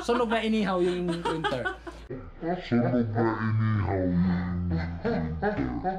Sunog na inihaw yung printer. Sunog na inihaw yung printer.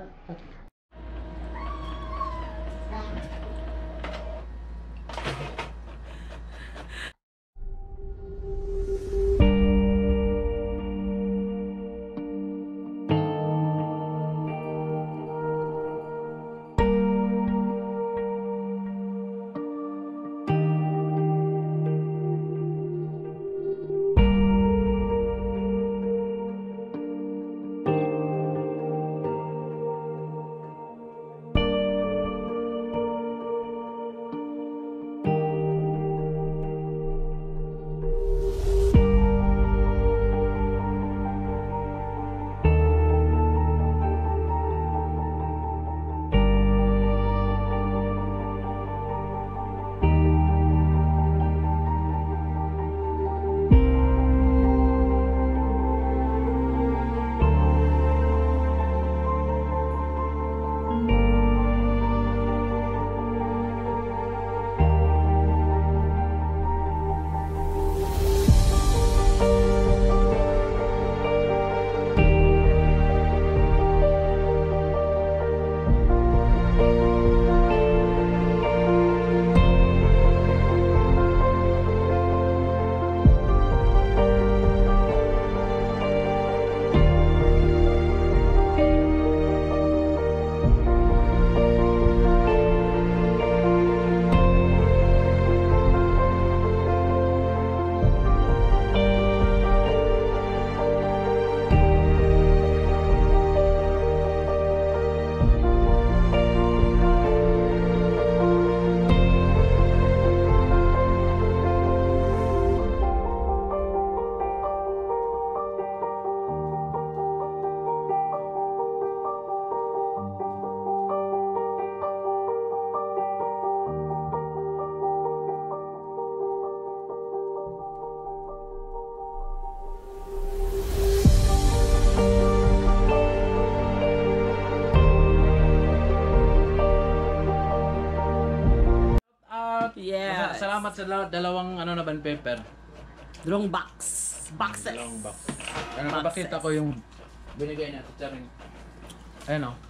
Yeah. Salamat sa dalawang ano na band paper. Dalawang boxes. Dalawang box. Ano napakita ko yung binigay natin sa ring. Ayun oh.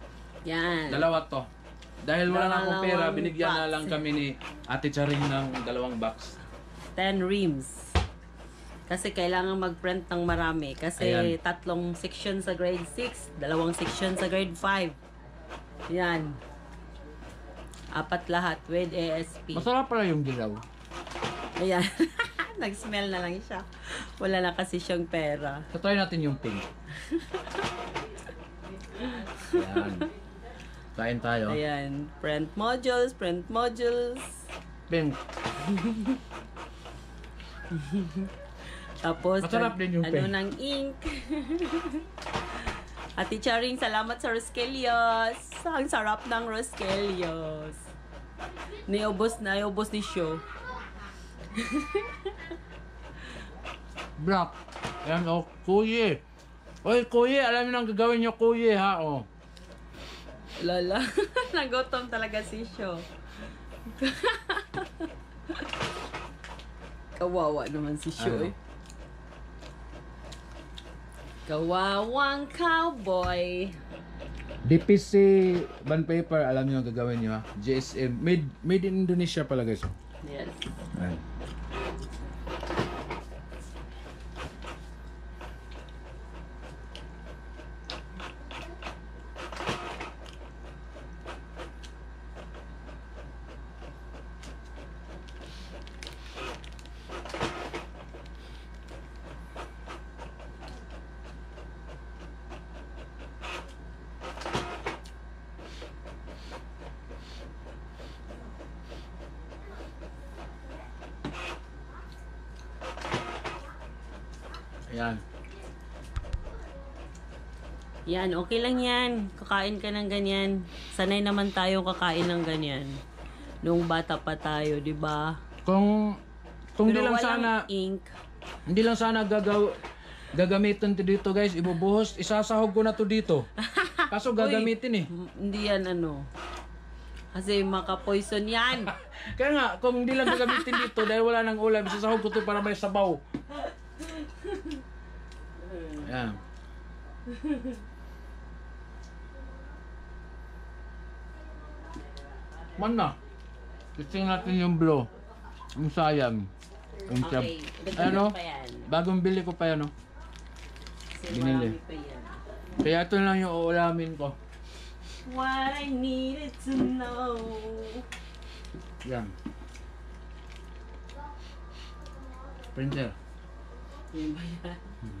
Yan. Dalawa to. Dahil wala na akong pera, Dalawang binigyan na box. lang kami ni Ate Charing ng dalawang box. 10 reams. Kasi kailangan mag-print ng marami. Kasi Ayan. 3 section sa grade 6, 2 section sa grade 5. Yan. 4 lahat with ASP. Masarap pala yung dilaw. Ayan. Nag-smell na lang siya. Wala na kasi siyang pera. So, try natin yung pink. Ayan. Kain tayo. Ayan. Print modules. Pink. Tapos, Masarap din yung ano pen. ng ink. Ate Charing, salamat sa Roskelios. Ang sarap ng Roskelios. Niubos ni Sho. Black. Ayan oh, kuye. Oy, kuye, alam niyo nang gagawin niyo kuye ha, oh. Lala, nagutom talaga si Sho. Kawawa naman si Sho Ano? eh. Kawawang cowboy. DPC band paper, alam niyo ang gagawin niyo ha. GSM, made in Indonesia pala guys. Yes. Ayan. Ayan. Yan, okay lang yan. Kakain ka ng ganyan. Sanay naman tayo kakain ng ganyan. Nung bata pa tayo, di ba? Kung di Pero lang walang sana ink. hindi lang sana gagamitin to dito guys, ibubuhos, isasahog ko na to dito. Kaso gagamitin eh. Hindi yan ano. Kasi maka-poison yan. Kaya nga, kung hindi lang gagamitin dito dahil wala nang ulam, sasahog ko to para may sabaw. Ayan. Man na. Testing natin yung blue. Yung sayang. Yung siyab. Okay, Ano? pa yan. Bagong bili ko pa yan, no? Kasi Binili. marami pa yan. Kaya ito lang yung uulamin ko. What I needed to know. Yan. Printer. Yun ba yan?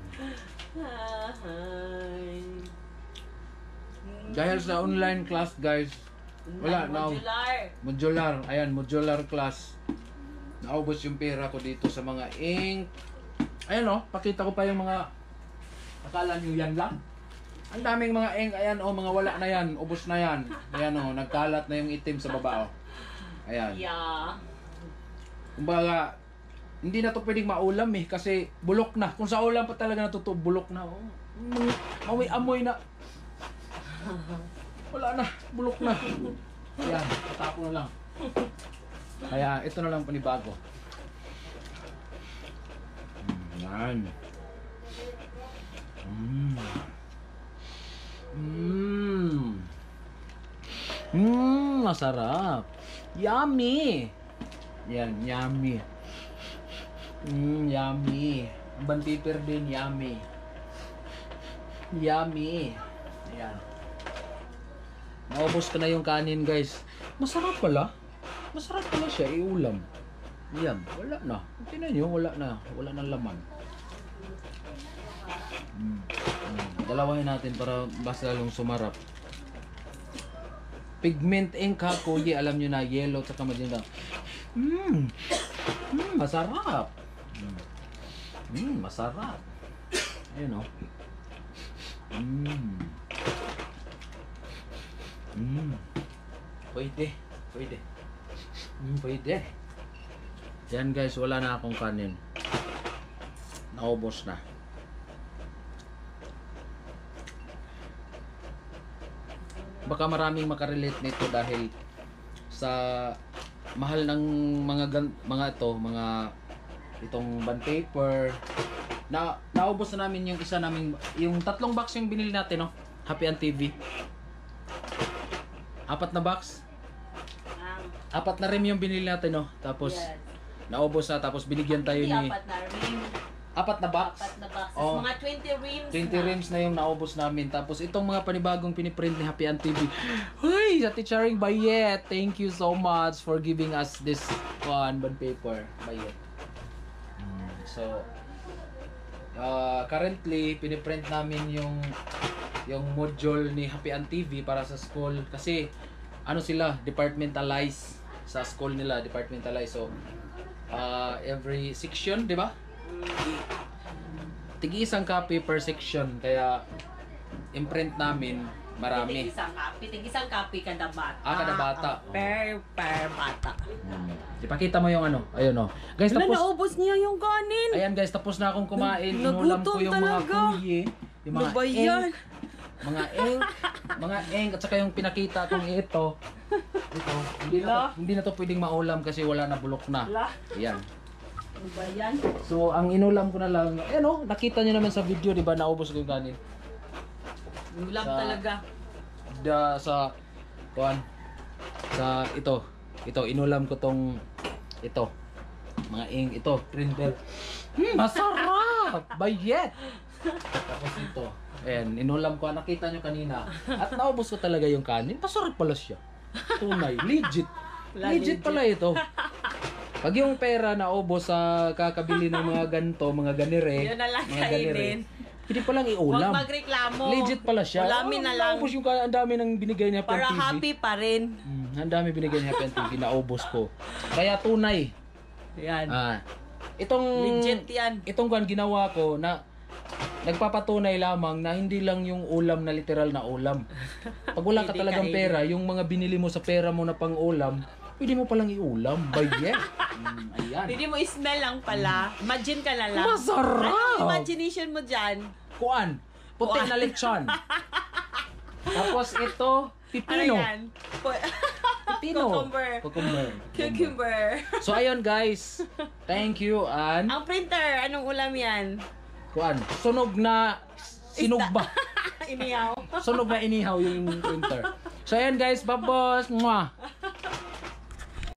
Hi. Dahil sa online class, guys, wala na. Modular. Modular. Ayan, modular class. Naubos yung pera ko dito sa mga ink. Ayan o, pakita ko pa yung mga akala nyo yan lang. Ang daming mga ink. Ayan o, mga wala na yan. Ubos na yan. Ayan o, nagkalat na yung itim sa baba o. Ayan. Yeah. Kumbaga, hindi na to pwedeng maulam eh. Kasi bulok na. Kung sa ulam pa talaga natuto, bulok na. Oh. Amoy na. Wala na. Bulok na. Ayan, patapon na lang. Kaya ito na lang panibago. Yan. Masarap. Yummy. Yan, yummy. Yummy. Ang bantiper din, yummy. Yummy. Ayan. Naubos ko na yung kanin, guys. Masarap pala. Masarap pala siya, iulam. Yan, wala na. Tingnan nyo, wala na. Wala nang laman. Dalawahin natin para mas lalong sumarap. Pigment ink ha, kuya. Alam nyo na, yellow at maganda. Masarap. Masarap. Ayun o. Pwede. Pwede. Pwede. Yan guys, wala na akong kanin. Naubos na. Baka maraming makarelate nito dahil sa mahal ng itong bond paper. Naubos na namin yung isa namin, yung 3 box yung binili natin, no? Happy and TV. 4 na box. 4 na rim yung binili natin, no? Tapos Yes. naubos na, tapos binigyan tayo ni 4 na rim. 4 na box. 4 na boxes. Oh. Mga 20 rims 20 rims na yung naubos namin. Tapos itong mga panibagong piniprint ni Happy and TV. Hoy, sa Teacharing Bayet. Thank you so much for giving us this bond paper. Bayet. So, currently, piniprint namin yung module ni Happy and TV para sa school. Kasi, ano sila, departmentalized. Sa school nila, departmentalized. So, every section, di ba? Tigi isang copy per section, kaya imprint namin marami. Tig-isang copy kada bata. Kada bata. Per bata. Ipakita mo yung ano. Ayun o. Guys, Wala, tapos. naubos niya yung kanin. Ayan guys, tapos na akong kumain. Inulam ko yung mga kuyi. Yung mga Ano ba yan? ink. Mga ink. At saka yung pinakita kong ito. Ito. Hindi na to pwedeng maulam kasi wala na, bulok na. Ayan. Ano ba yan? So, ang inulam ko na lang. Ayan o. Nakita nyo naman sa video, di ba? Naubos ko yung kanin. Ulam Sa- talaga. Sa ito inulam ko tong ito mga ink, ito printer. Masarap. Bayet. Tapos ito, ayan, inulam ko, nakita nyo kanina, at naubos ko talaga yung kanin. Masarap pala siya, tunay, legit. Legit pala ito. Pag yung pera naubos sa kakabili ng mga ganito, mga ganire, Yun na lang mga ganire, kainin. pwede palang iulam. Huwag magreklamo. Legit pala siya. Ulamin na lang. Naubos yung ang dami nang binigay ni Happy Para and TV. happy pa rin. Ang dami binigay ni Happy and TV, naubos ko. Kaya tunay. Yan. Itong Legit yan. Itong kwan ginawa ko na nagpapatunay lamang na hindi lang yung ulam na literal na ulam. Pag wala ka Hindi talagang kainin. pera, yung mga binili mo sa pera mo na pang ulam, pwede mo palang iulam. Bayet. Ayan. Hindi mo smell lang pala. Imagine ka na lang. Masarap! Ano yung imagination mo dyan? Kuan, puti Kuan. na lechon. Tapos ito, Ano pipino. yan? Pino. Cucumber. Cucumber. So ayun guys. Thank you and Ang printer, anong ulam yan? kuan, sunog na sinog ba? Inihaw. Sunog na inihaw yung printer. So ayun guys, babos. Mwah.